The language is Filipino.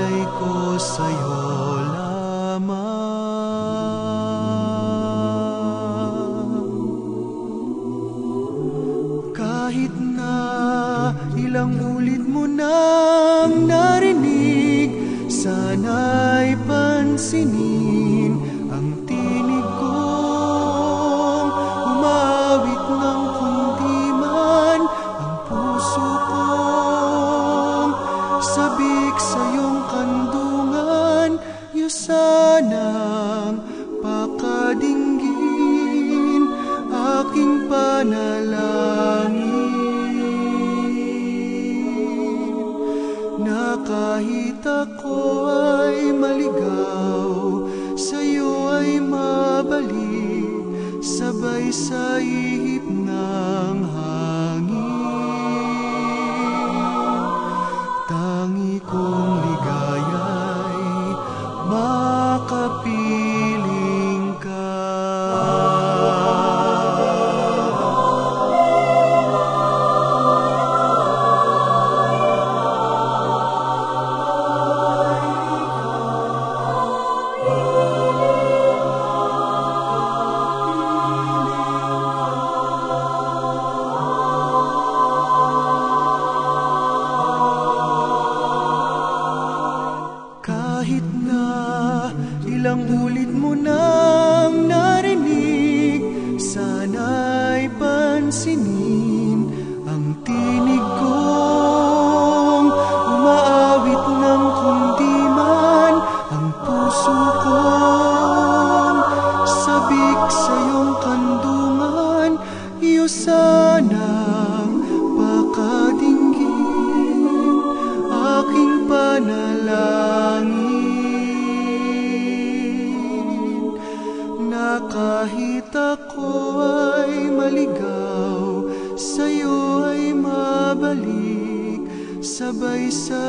alay ko sa'yo lamang. Kahit na ilang ulit mo nang narinig, sana'y pansinin ang tinig kong umawit ng kundi man ang puso kong sabik sa iyong kandungan. Iyo sanang pakadinggin aking panalangin, na kahit ako ay maligaw, sa'yo ay mabalik, sabay sa ihip ng hangin. Tangi kong ligaya'y makapiling ka. Kahit na ilang ulit mo nang narinig, sana'y pansinin ang tinig kong umaawit ng kundi man ang puso kong sabik sa iyong kandungan. Iyo sanang pakadinggin aking panalangin, na kahit ako ay maligaw, sa'yo ay mabalik, sabay sa